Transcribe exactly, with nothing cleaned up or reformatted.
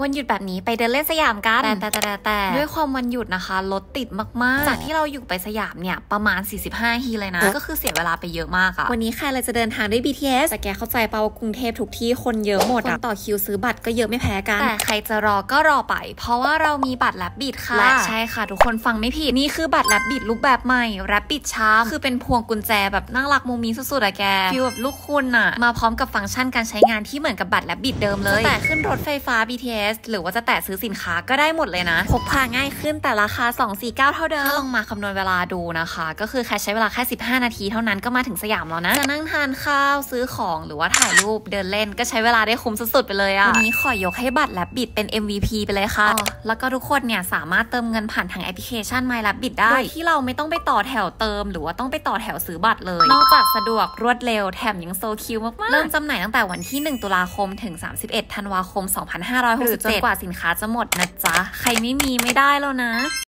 วันหยุดแบบนี้ไปเดินเล่นสยามกันแต่แต่แต่แต่ด้วยความวันหยุดนะคะรถติดมากๆจากที่เราอยู่ไปสยามเนี่ยประมาณสี่สิบห้านาทีเลยนะก็คือเสียเวลาไปเยอะมากอะวันนี้ใครเลยจะเดินทางด้วย บี ที เอส แต่แกเข้าใจเปล่ากรุงเทพทุกที่คนเยอะหมดอะต่อคิวซื้อบัตรก็เยอะไม่แพ้กันแต่ใครจะรอก็รอไปเพราะว่าเรามีบัตรแรปบิทค่ะและใช่ค่ะทุกคนฟังไม่ผิดนี่คือบัตรแรปบิทรูปแบบใหม่แรปบิทชาร์มคือเป็นพวงกุญแจแบบน่ารักมุมมีสุดๆอะแกฟีลแบบลูกคุณอะมาพร้อมกับฟังก์ชันการใช้งานที่เหมือนกับบัตรแรปบิทเดิมเลยแต่ขึ้นรถไฟฟ้า บี ที เอส หรือว่าจะแตะซื้อสินค้าก็ได้หมดเลยนะพกพาง่ายขึ้นแต่ราคาสองร้อยสี่สิบเก้าเท่าเดิมลองมาคำนวณเวลาดูนะคะก็คือแค่ใช้เวลาแค่สิบห้านาทีเท่านั้นก็มาถึงสยามแล้วนะจะนั่งทานข้าวซื้อของหรือว่าถ่ายรูปเดินเล่นก็ใช้เวลาได้คุ้มสุดๆไปเลยอะวันนี้ขอยกให้บัตรแรปบิทเป็น เอ็ม วี พี ไปเลยค่ะแล้วก็ทุกคนเนี่ยสามารถเติมเงินผ่านทางแอปพลิเคชัน My Rabbit ได้โดยที่เราไม่ต้องไปต่อแถวเติมหรือว่าต้องไปต่อแถวซื้อบัตรเลยนอกจากสะดวกรวดเร็วแถมยังโซคิวมากๆเริ่มจำหน่ายตั้งแต่วันที่หนึ่งตุลาคมถึงสามสิบเอ็ดธันวาคมสองพันห้าร้อยหกสิบเจ็ดหรือจนกว่าสินค้าจะหมดนะจ๊ะใครไม่มีไม่ได้แล้วนะ